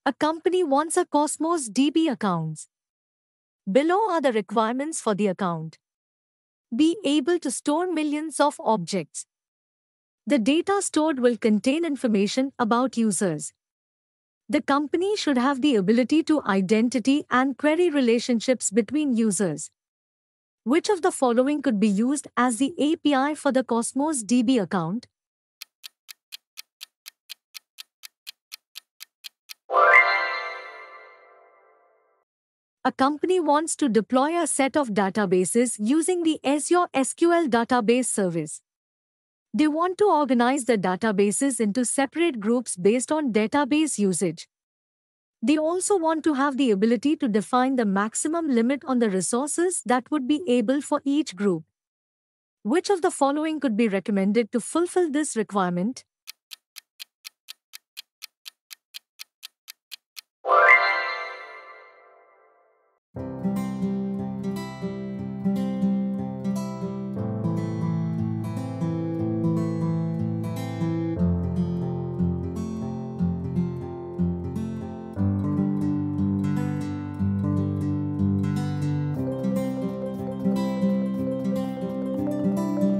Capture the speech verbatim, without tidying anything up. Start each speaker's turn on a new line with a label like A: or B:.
A: A company wants a Cosmos D B account. Below are the requirements for the account. Be able to store millions of objects. The data stored will contain information about users. The company should have the ability to identity and query relationships between users. Which of the following could be used as the A P I for the Cosmos D B account? A company wants to deploy a set of databases using the Azure S Q L database service. They want to organize the databases into separate groups based on database usage. They also want to have the ability to define the maximum limit on the resources that would be able for each group. Which of the following could be recommended to fulfill this requirement?